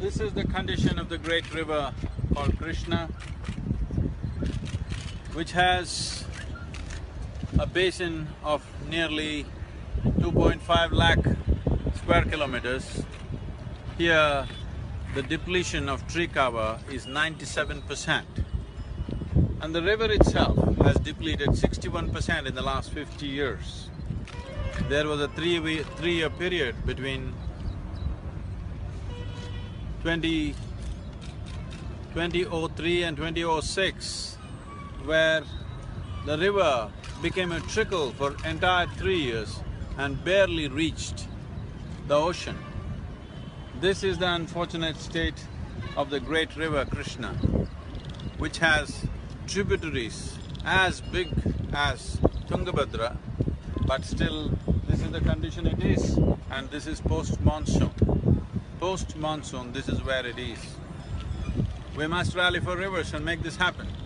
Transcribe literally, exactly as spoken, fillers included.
This is the condition of the great river called Krishna, which has a basin of nearly two point five lakh square kilometers. Here, the depletion of tree cover is ninety-seven percent. And the river itself has depleted sixty-one percent in the last fifty years. There was a three three-year period between twenty, twenty oh three and twenty oh six where the river became a trickle for entire three years and barely reached the ocean. This is the unfortunate state of the great river Krishna, which has tributaries as big as Tungabhadra, but still this is the condition it is, and this is post-monsoon. Post-monsoon, this is where it is. We must rally for rivers and make this happen.